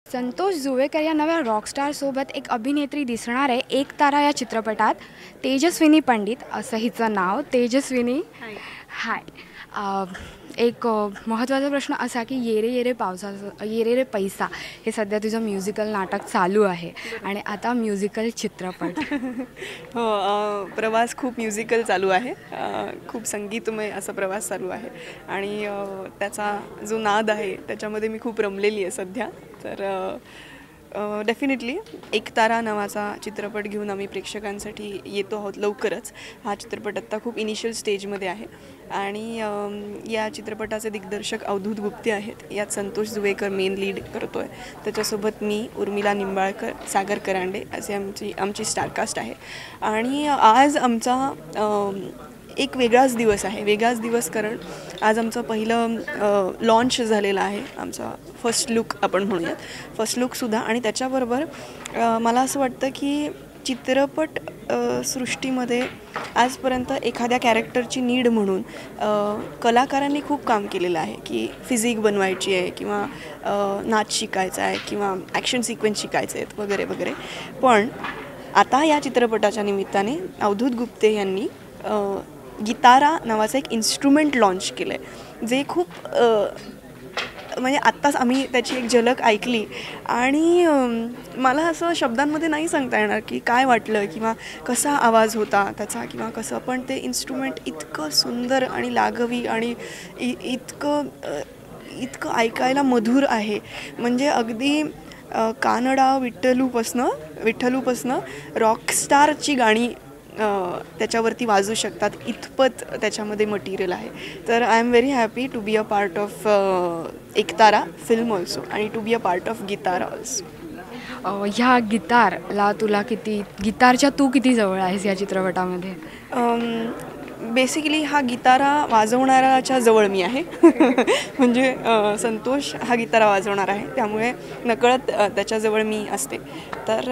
संतोष जुवेकर या नव्या रॉकस्टार सोबत एक अभिनेत्री दिसणार आहे एक तारा या चित्रपटात. तेजस्विनी पंडित असं हिचं नाव. तेजस्विनी हाय. एक महत्त्वाचा प्रश्न असा की ये रे ये रे पावसाचा ये रे रे पैसा हे सध्या तुझं म्युझिकल नाटक चालू आहे आणि आता म्युझिकल चित्रपट. हो, प्रवास खूप म्युझिकल चालू आहे. खूप संगीतमय असा प्रवास चालू आहे आणि त्याचा जो नाद आहे त्याच्यामध्ये मी खूप रमलेली आहे सध्या. तर डेफिनेटली एक तारा नावाचा चित्रपट घेऊन आम्ही प्रेक्षकांसाठी येतो आहोत लवकरच. हा चित्रपट आत्ता खूप इनिशियल स्टेजमध्ये आहे आणि या चित्रपटाचे दिग्दर्शक अवधूत गुप्ते आहेत. यात संतोष जुवेकर मेन लीड करतो आहे. त्याच्यासोबत मी, उर्मिला निंबाळकर, सागर करांडे असे आमची स्टारकास्ट आहे. आणि आज आमचा एक वेगळाच दिवस आहे. वेगळाच दिवस कारण आज आमचं पहिलं लॉन्च झालेलं आहे. आमचा फर्स्ट लुक आपण म्हणूयात, फर्स्ट लुकसुद्धा. आणि त्याच्याबरोबर मला असं वाटतं की चित्रपट सृष्टीमध्ये आजपर्यंत एखाद्या कॅरेक्टरची नीड म्हणून कलाकारांनी खूप काम केलेलं आहे की फिजिक बनवायची आहे किंवा नाच शिकायचा आहे किंवा ॲक्शन सिक्वेन्स शिकायचे आहेत वगैरे वगैरे. पण आता या चित्रपटाच्या निमित्ताने अवधूत गुप्ते यांनी गितारा नावाचं एक इन्स्ट्रुमेंट लॉन्च केलं आहे, जे खूप म्हणजे आत्ताच आम्ही त्याची एक झलक ऐकली आणि मला असं शब्दांमध्ये नाही सांगता येणार की काय वाटलं किंवा कसा आवाज होता त्याचा किंवा कसं. पण ते इन्स्ट्रुमेंट इतकं सुंदर आणि लागवी आणि इतकं ऐकायला मधुर आहे. म्हणजे अगदी कानडा विठ्ठलूपासनं रॉकस्टारची गाणी त्याच्यावरती वाजू शकतात इतपत त्याच्यामध्ये मटेरियल आहे. तर I am very happy to be a part of Ektara film also आणि to be a part of Gitara also. ह्या गिटारला तुला गिटारच्या तू किती जवळ आहेस या चित्रपटामध्ये? बेसिकली हा गितारा वाजवणाऱ्याच्या जवळ मी आहे. म्हणजे संतोष हा गितारा वाजवणार आहे त्यामुळे नकळत त्याच्याजवळ मी असते. तर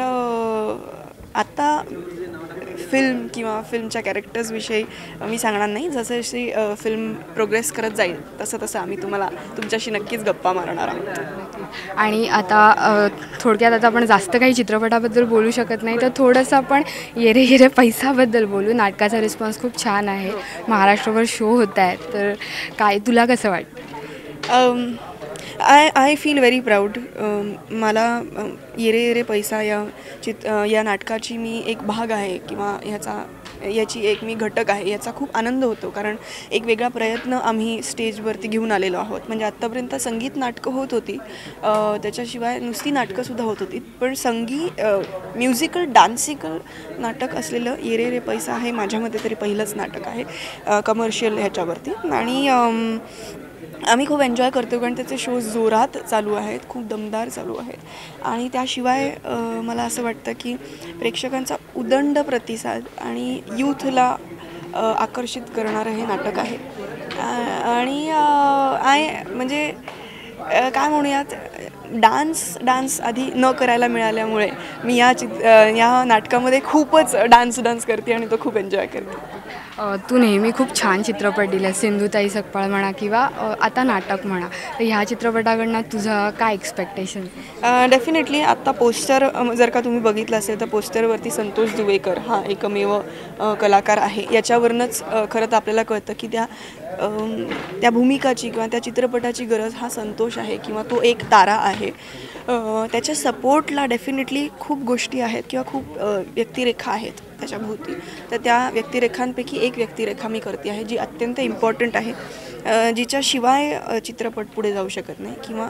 आत्ता फिल्म किंवा फिल्मच्या कॅरेक्टर्सविषयी मी सांगणार नाही. जसं जशी फिल्म प्रोग्रेस करत जाईल तसं तसं आम्ही तुमच्याशी नक्कीच गप्पा मारणार आहोत. आणि आता थोडक्यात आता आपण जास्त काही चित्रपटाबद्दल बोलू शकत नाही, तर थोडंसं आपण ये रे ये रे पैसाबद्दल बोलू. नाटकाचा रिस्पॉन्स खूप छान आहे, महाराष्ट्रभर शो होत आहेत, तर काय तुला कसं वाटतं? I feel very proud. मला ये रे ये रे पैसा या नाटकाची मी एक भाग आहे किंवा याची एक मी घटक आहे याचा खूप आनंद होतो. कारण एक वेगळा प्रयत्न आम्ही स्टेजवरती घेऊन आलेलो आहोत. म्हणजे आत्तापर्यंत संगीत नाटकं होत होती, त्याच्याशिवाय नुसती नाटकंसुद्धा होत होती. पण म्युझिकल डान्सिकल नाटक असलेलं ये रे रे पैसा हे माझ्यामध्ये तरी पहिलंच नाटक आहे कमर्शियल ह्याच्यावरती. आणि आम्ही खूप एन्जॉय करतो कारण त्याचे शोज जोरात चालू आहेत, खूप दमदार चालू आहेत. आणि त्याशिवाय मला असं वाटतं की प्रेक्षकांचा उदंड प्रतिसाद आणि यूथला आकर्षित करणारं हे नाटक आहे. आणि म्हणजे काय म्हणूयात, डान्स आधी न करायला मिळाल्यामुळे मी या नाटकामध्ये खूपच डान्स करते आणि तो खूप एन्जॉय करते. तू नेहमी खूप छान चित्रपट दिले, सिंधुताई सकपाळ म्हणा किंवा आता नाटक म्हणा, तर ह्या चित्रपटाकडनं तुझं काय एक्सपेक्टेशन? डेफिनेटली आत्ता पोस्टर जर का तुम्ही बघितलं असेल तर पोस्टरवरती संतोष जुवेकर हा एकमेव कलाकार आहे. याच्यावरूनच खरं तर आपल्याला कळतं की त्या भूमिकाची किंवा त्या चित्रपटाची गरज हा संतोष आहे किंवा तो एक तारा आहे. त्याच्या सपोर्टला डेफिनेटली खूप गोष्टी आहेत किंवा खूप व्यक्तिरेखा आहेत त्याच्याभोवती. तर त्या व्यक्तिरेखांपैकी एक व्यक्तिरेखा मी करते आहे जी अत्यंत इम्पॉर्टंट आहे, जिच्याशिवाय चित्रपट पुढे जाऊ शकत नाही किंवा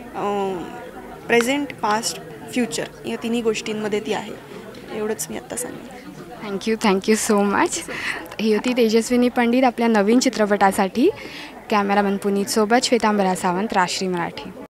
प्रेझेंट, पास्ट, फ्युचर या तिन्ही गोष्टींमध्ये ती आहे. एवढंच मी आत्ता सांगेन. Thank you so much. ही होती तेजस्विनी पंडित आपल्या नवीन चित्रपटासाठी. कॅमेरामन पुनीत सोबत श्वेतांबरा सावंत, राष्ट्रीय मराठी.